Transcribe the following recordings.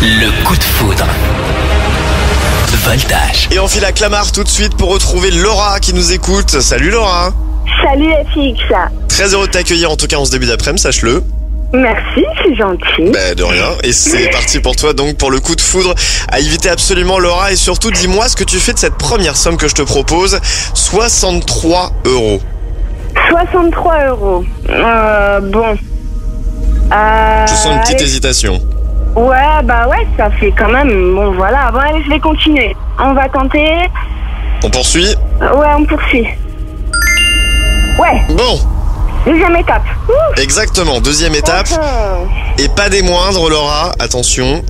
Le coup de foudre. Voltage. Et on file à Clamart tout de suite pour retrouver Laura qui nous écoute. Salut Laura. Salut FX. Très heureux de t'accueillir en tout cas en ce début d'après-midi, sache-le. Merci, c'est gentil. De rien. Et c'est parti pour toi donc pour le coup de foudre à éviter absolument Laura. Et surtout dis-moi ce que tu fais de cette première somme que je te propose. 63 €. 63 €. Bon. Je sens une petite hésitation. Ouais, ça fait quand même... Bon, voilà. Bon, allez, je vais continuer. On va tenter. On poursuit? Ouais, on poursuit. Ouais, Bon, deuxième étape. Ouh. exactement. Deuxième étape. Et pas des moindres Laura. Attention.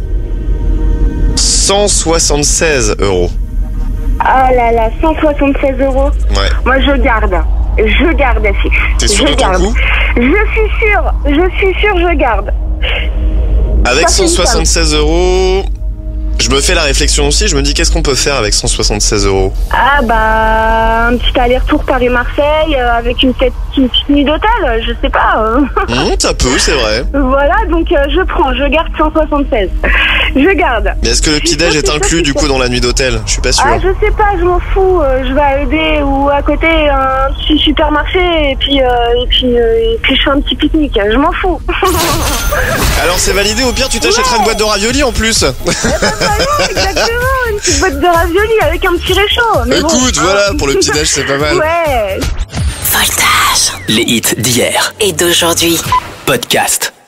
176 €. Ah là là, 176 €. Ouais. Moi, je garde. Je garde, FX. T'es sûr de ton coup? Je suis sûre, je garde. Avec Ça, c'est une 176 €, je me fais la réflexion aussi, je me dis qu'est-ce qu'on peut faire avec 176 €? Ah un petit aller-retour Paris-Marseille avec une petite nuit d'hôtel, je sais pas. Ça peut, c'est vrai. Voilà, donc je garde 176. Je garde. Mais est-ce que le petit-déj est inclus du coup dans la nuit d'hôtel? Je suis pas sûr. Ah, je sais pas, je m'en fous. Je vais à ED ou à côté un petit supermarché et puis je fais un petit pique-nique. Je m'en fous. Alors c'est validé, au pire tu t'achèteras une boîte de raviolis en plus. Exactement, une petite boîte de raviolis avec un petit réchaud. Mais Écoute, voilà, pour le petit-déj c'est pas mal. Ouais. Voltage. Les hits d'hier Et d'aujourd'hui. podcast.